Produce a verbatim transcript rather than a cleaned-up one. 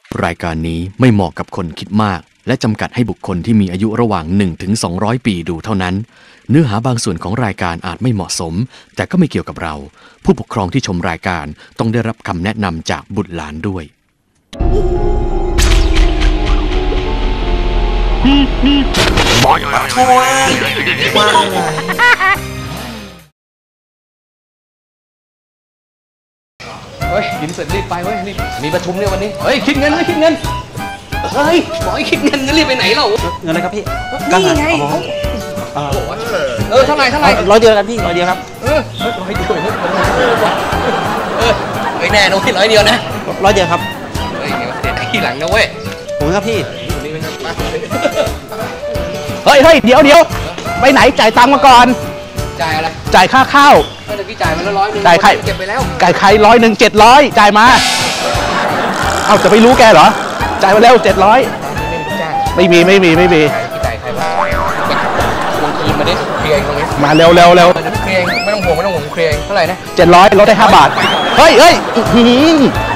รายการนี้ไม่เหมาะกับคนคิดมากและจำกัดให้บุคคลที่มีอายุระหว่าง หนึ่งถึงสองร้อย ปีดูเท่านั้นเนื้อหาบางส่วนของรายการอาจไม่เหมาะสมแต่ก็ไม่เกี่ยวกับเราผู้ปกครองที่ชมรายการต้องได้รับคำแนะนำจากบุตรหลานด้วยบอยช่วยเฮ้ยกินเสร็จรีบไปเว้ยนี่มีประชุมเนี่ยวันนี้เฮ้ยคิดเงินไม่คิดเงินเฮ้ยบอกให้คิดเงินรีบไปไหนเราเงินอะไรครับพี่นี่ไงเออเท่าไหร่เท่าไหร่ร้อยเดียวกันพี่ร้อยเดียวครับเออร้อยเดียวเออเฮ้ยแน่นอนที่ร้อยเดียวนะร้อยเดียวครับเฮ้ยเดี๋ยวเดี๋ยวทีหลังนะเว้ยผมครับพี่เฮ้ยเฮ้ยเดี๋ยวเดี๋ยวไปไหนจ่ายตังค์มาก่อนจ่ายอะไรจ่ายค่าข้าวเมื่อกี้จ่ายมาแล้วร้อยนึงจ่ายใครเก็บไปแล้วจ่ายใครร้อยหนึ่งเจ็ดร้อยจ่ายมาเอ้าจะไม่รู้แกเหรอจ่ายมาแล้วเจ็ดร้อยไม่มีไม่มีไม่มีจ่ายใครบ้างลงทีมมาดิเคลียร์ตรงนี้มาเร็วเร็วเร็วเคลียร์ไม่ต้องห่วงไม่ต้องห่วงเคลียร์เท่าไหร่นะเจ็ดร้อยลดได้ห้าบาทเฮ้ยเฮ้ย